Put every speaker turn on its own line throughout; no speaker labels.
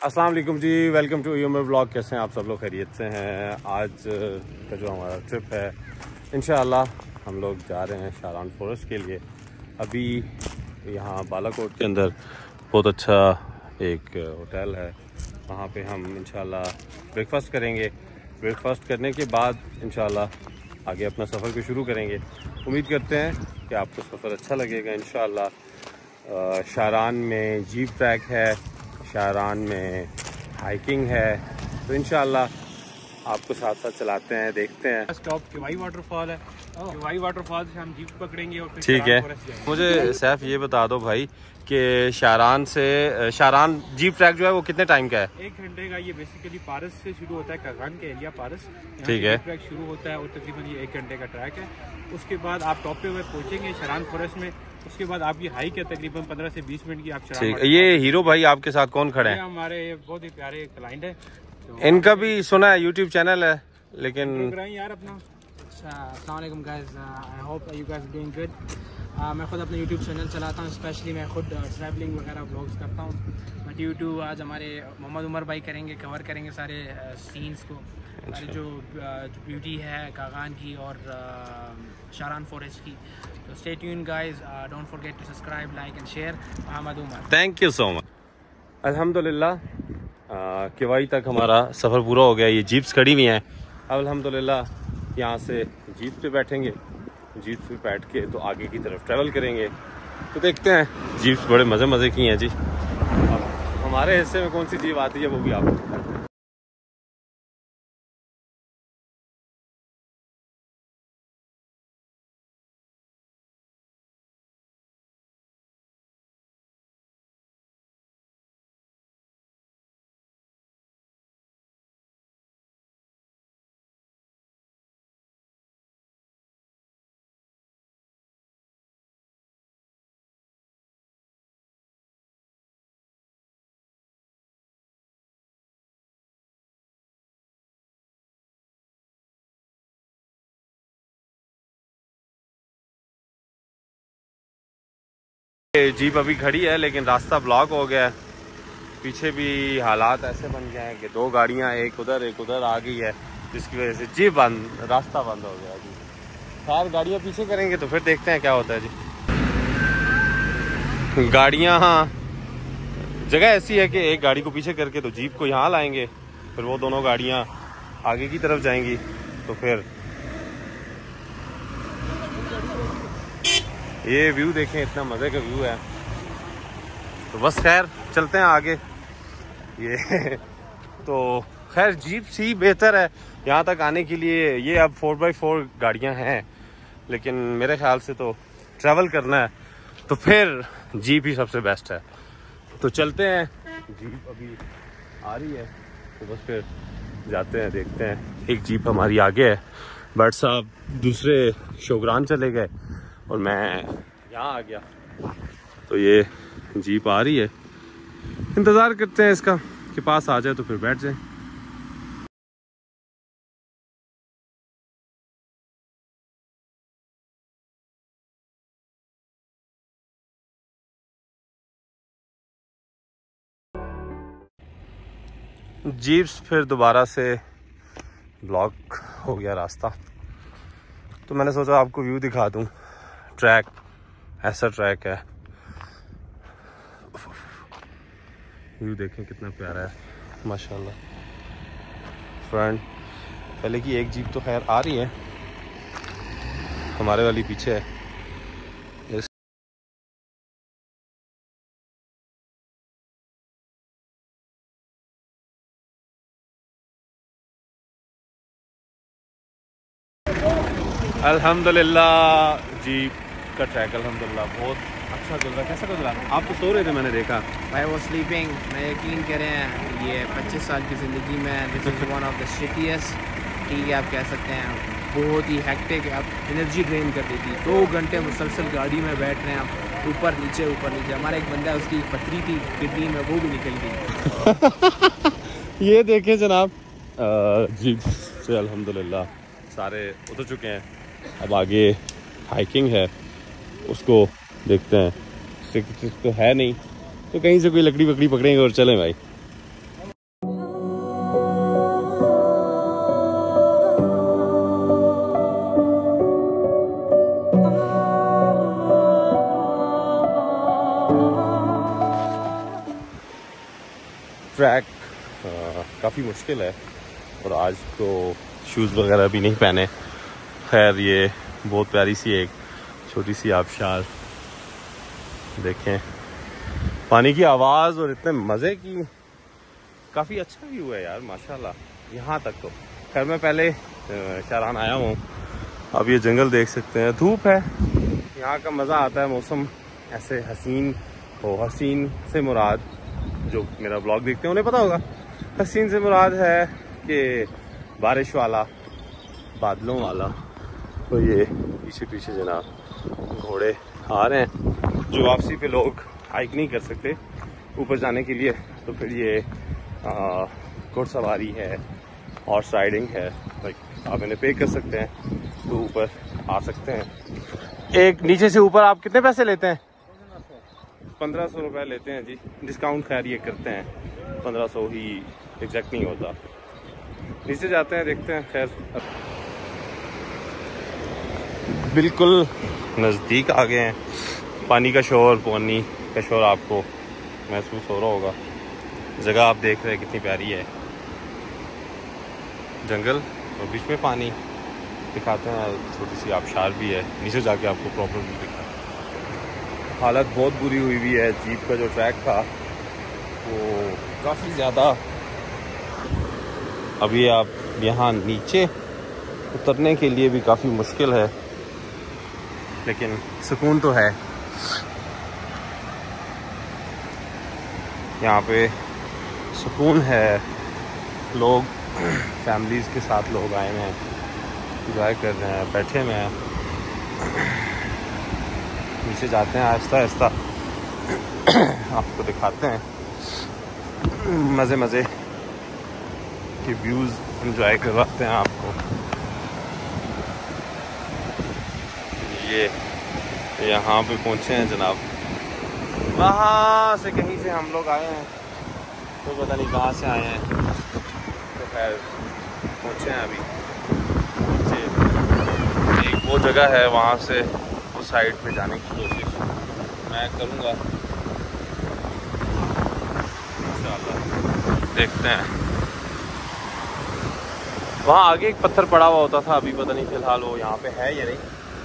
अस्सलाम वालेकुम जी, वेलकम टू यूमर व्लॉग। कैसे हैं आप सब लोग? खैरियत से हैं? आज का जो हमारा ट्रिप है, इंशाअल्लाह हम लोग जा रहे हैं शारान फॉरेस्ट के लिए। अभी यहाँ बालाकोट के अंदर बहुत अच्छा एक होटल है, वहाँ पे हम इंशाअल्लाह ब्रेकफास्ट करेंगे। ब्रेकफास्ट करने के बाद इंशाअल्लाह आगे अपना सफ़र को शुरू करेंगे। उम्मीद करते हैं कि आपको सफ़र अच्छा लगेगा इंशाअल्लाह। शारान में जीप ट्रैक है, शारान में हाइकिंग है, तो इंशाअल्लाह आपको साथ साथ चलाते हैं, देखते हैं।
स्टॉप किवाई वाटरफॉल है, किवाई वाटरफॉल से हम जीप पकड़ेंगे और फिर
ठीक है। मुझे सैफ ये बता दो भाई कि शारान से शारान जीप ट्रैक जो है वो कितने टाइम का है?
1 घंटे का। ये बेसिकली पारस से शुरू होता है, कागान के एरिया पारस,
ठीक है।
ट्रैक शुरू होता है और तकरीबन ये 1 घंटे का ट्रैक है। उसके बाद आप टॉप पे हुए पहुंचेंगे शारान फॉरेस्ट में। उसके बाद आपकी हाइक है तकरीबन 15 से 20 मिनट की। आप
ठीक है। ये हीरो भाई आपके साथ कौन खड़े हैं?
हमारे बहुत ही प्यारे क्लाइंट है,
इनका भी सुना है यूट्यूब चैनल है, लेकिन
यार अपना। अस्सलाम वालेकुम guys, I hope you guys doing good. मैं खुद अपना यूट्यूब चैनल चलाता हूँ, स्पेशली मैं खुद ट्रैवलिंग वगैरह व्लॉग्स करता हूँ। बट यूट्यूब आज हमारे मोहम्मद उमर भाई करेंगे, कवर करेंगे सारे सीन्स को, सारी जो ब्यूटी है कागान की और शारान फॉरेस्ट की। तो stay tuned guys, don't forget to subscribe, like and share. Mohammad Umar,
thank you so much. अल्हम्दुलिल्लाह किवाई तक हमारा सफ़र पूरा हो गया। ये जीप्स खड़ी हुई हैं। अब अल्हम्दुलिल्लाह यहाँ से जीप पे बैठेंगे, जीप पे बैठ के तो आगे की तरफ ट्रैवल करेंगे। तो देखते हैं, जीप्स बड़े मज़े की हैं जी। अब हमारे हिस्से में कौन सी जीप आती है वो भी आपको दिखाते हैं। जीप अभी खड़ी है लेकिन रास्ता ब्लॉक हो गया है। पीछे भी हालात ऐसे बन गए हैं कि 2 गाड़ियां एक उधर आ गई है, जिसकी वजह से जीप रास्ता बंद हो गया जी। 4 गाड़ियां पीछे करेंगे तो फिर देखते हैं क्या होता है जी। गाड़ियां, हाँ, जगह ऐसी है कि एक गाड़ी को पीछे करके तो जीप को यहाँ लाएंगे, फिर वो दोनों गाड़ियां आगे की तरफ जाएंगी। तो फिर ये व्यू देखें, इतना मज़े का व्यू है। तो बस खैर चलते हैं आगे। ये तो खैर जीप सी बेहतर है यहाँ तक आने के लिए। ये अब 4x4 गाड़ियाँ हैं, लेकिन मेरे ख्याल से तो ट्रैवल करना है तो फिर जीप ही सबसे बेस्ट है। तो चलते हैं, जीप अभी आ रही है तो बस फिर जाते हैं, देखते हैं। एक जीप हमारी आगे है, बट साहब दूसरे शोगरान चले गए और मैं यहाँ आ गया। तो ये जीप आ रही है, इंतज़ार करते हैं इसका कि पास आ जाए तो फिर बैठ जाए। जीप्स फिर दोबारा से ब्लॉक हो गया रास्ता, तो मैंने सोचा आपको व्यू दिखा दूं। ट्रैक ऐसा ट्रैक है, व्यू देखें कितना प्यारा है माशाल्लाह। फ्रंट पहले की एक जीप तो खैर आ रही है, हमारे वाली पीछे है। अल्हम्दुलिल्लाह जीप का ट्रैक अल्हम्दुलिल्लाह बहुत अच्छा चल रहा है। कैसा गुजरा? आप तो सो रहे थे, मैंने देखा।
भाई वो स्लीपिंग, मैं यकीन करें ये 25 साल की ज़िंदगी में this is one of the shittiest, ठीक है आप कह सकते हैं, बहुत ही हेक्टिक, आप एनर्जी ड्रेन कर देती। 2 घंटे मुसलसल गाड़ी में बैठ रहे हैं आप, ऊपर नीचे ऊपर नीचे। हमारा एक बंदा है, उसकी पथरी थी किडनी में, वो भी निकल गई।
ये देखें जनाब, जीप से अल्हम्दुलिल्लाह सारे उतर चुके हैं। अब आगे हाइकिंग है, उसको देखते हैं। तो है नहीं तो कहीं से कोई लकड़ी वकड़ी पकड़ेंगे और चलें भाई। ट्रैक काफ़ी मुश्किल है और आज तो शूज़ वगैरह भी नहीं पहने। खैर ये बहुत प्यारी सी एक छोटी सी आबशार देखें, पानी की आवाज़ और इतने मज़े की, काफ़ी अच्छा व्यू है यार माशाल्लाह यहाँ तक तो। खैर मैं पहले शारान आया हूँ, अब ये जंगल देख सकते हैं, धूप है, यहाँ का मज़ा आता है। मौसम ऐसे हसीन हो, हसीन से मुराद जो मेरा ब्लॉग देखते हैं उन्हें पता होगा, हसीन से मुराद है कि बारिश वाला, बादलों वाला। तो ये पीछे पीछे जनाब घोड़े आ रहे हैं, जो वापसी पे लोग हाइक नहीं कर सकते ऊपर जाने के लिए, तो फिर ये घुड़सवारी है, हॉर्स राइडिंग है, लाइक आप इन्हें पे कर सकते हैं तो ऊपर आ सकते हैं। एक नीचे से ऊपर आप कितने पैसे लेते हैं? 1500 रुपये लेते हैं जी, डिस्काउंट खैर ये करते हैं, 1500 ही एग्जैक्ट नहीं होता। नीचे जाते हैं, देखते हैं। खैर बिल्कुल नज़दीक आ गए हैं, पानी का शोर, पानी का शोर आपको महसूस हो रहा होगा। जगह आप देख रहे हैं कितनी प्यारी है, जंगल और बीच में पानी। दिखाते हैं, छोटी सी आबशार भी है, नीचे जाके आपको प्रॉपर व्यू दिखा। हालत बहुत बुरी हुई हुई है, जीप का जो ट्रैक था वो काफ़ी ज़्यादा। अभी आप यहाँ नीचे उतरने के लिए भी काफ़ी मुश्किल है, लेकिन सुकून तो है। यहाँ पे सुकून है, लोग फैमिलीज़ के साथ लोग आए हैं, एंजॉय कर रहे हैं, बैठे हुए हैं। नीचे जाते हैं आहिस्ता आहिस्ता, आपको दिखाते हैं, मज़े मज़े के व्यूज़ एंजॉय करवाते हैं आपको। ये यहाँ पे पहुँचे हैं जनाब, वहाँ से कहीं से हम लोग आए हैं, तो पता नहीं कहाँ से आए हैं, तो खैर पहुँचे हैं अभी। एक वो जगह है, वहाँ से उस साइड पे जाने की कोशिश मैं करूँगा इंशाल्लाह, देखते हैं। वहाँ आगे एक पत्थर पड़ा हुआ होता था, अभी पता नहीं फिलहाल वो यहाँ पे है या नहीं।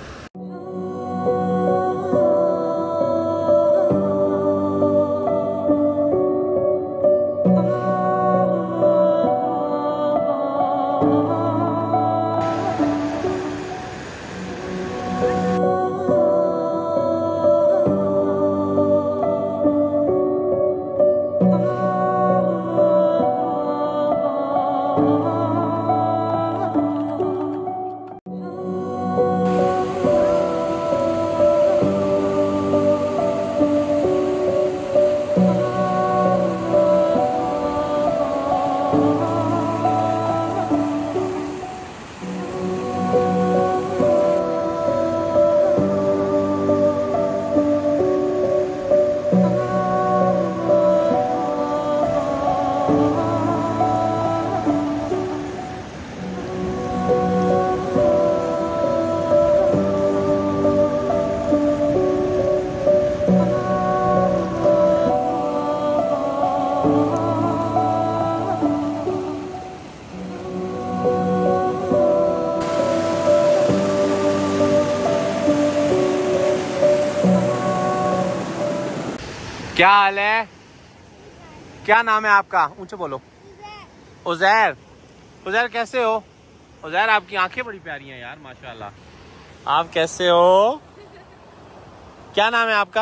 क्या हाल है? क्या नाम है आपका? ऊंचे बोलो। उज़ैर। उज़ैर कैसे हो? उज़ैर आपकी आंखें बड़ी प्यारी हैं यार माशाल्लाह। आप कैसे हो? क्या नाम है आपका?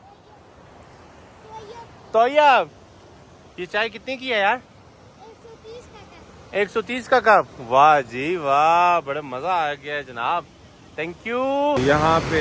तोयब। ये चाय कितने की है यार? 130 का कप। वाह जी वाह, बड़ा मजा आ गया है जनाब, थैंक यू। यहाँ पे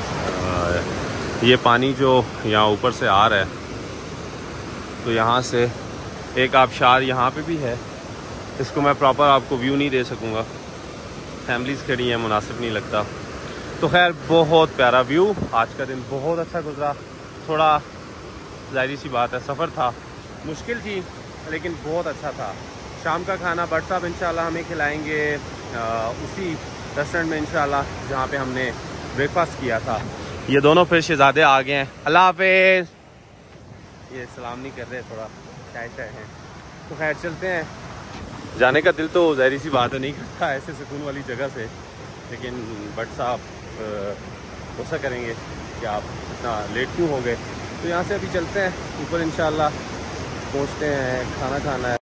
ये पानी जो यहाँ ऊपर से आ रहा है, तो यहाँ से एक आबशार यहाँ पे भी है, इसको मैं प्रॉपर आपको व्यू नहीं दे सकूँगा, फैमिलीज़ खड़ी हैं, मुनासिब नहीं लगता। तो खैर बहुत प्यारा व्यू, आज का दिन बहुत अच्छा गुजरा। थोड़ा ज़ाहिर सी बात है सफ़र था, मुश्किल थी, लेकिन बहुत अच्छा था। शाम का खाना भट्ट साहब इंशाल्लाह हमें खिलाएंगे उसी रेस्टोरेंट में इंशाल्लाह जहाँ पे हमने ब्रेकफास्ट किया था। ये दोनों फिर शहजादे आ गए हैं, अल्लाह हाफिज़। ये सलाम नहीं कर रहे, थोड़ा चाय हैं। तो खैर चलते हैं। जाने का दिल तो ज़ाहिर सी बात है नहीं करता ऐसे सुकून वाली जगह से, लेकिन बट साहब ऐसा करेंगे कि आप इतना लेट क्यों हो गए। तो यहाँ से अभी चलते हैं ऊपर, इंशाल्लाह पहुँचते हैं, खाना खाना है।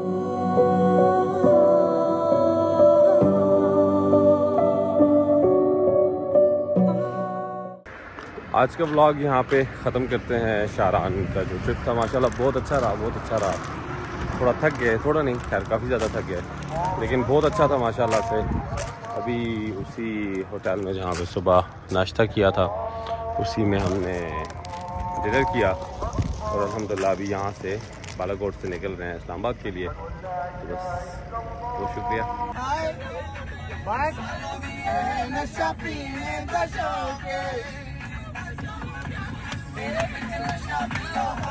आज का व्लॉग यहाँ पे ख़त्म करते हैं। शारान का जो ट्रिप था माशाल्लाह बहुत अच्छा रहा, बहुत अच्छा रहा। थोड़ा थक गए, थोड़ा नहीं खैर काफ़ी ज़्यादा थक गए, लेकिन बहुत अच्छा था माशाल्लाह से। अभी उसी होटल में जहाँ पे सुबह नाश्ता किया था उसी में हमने डिनर किया और अल्हम्दुलिल्लाह अभी यहाँ से बालाकोट से निकल रहे हैं इस्लामाबाद के लिए। तो बस बहुत शुक्रिया।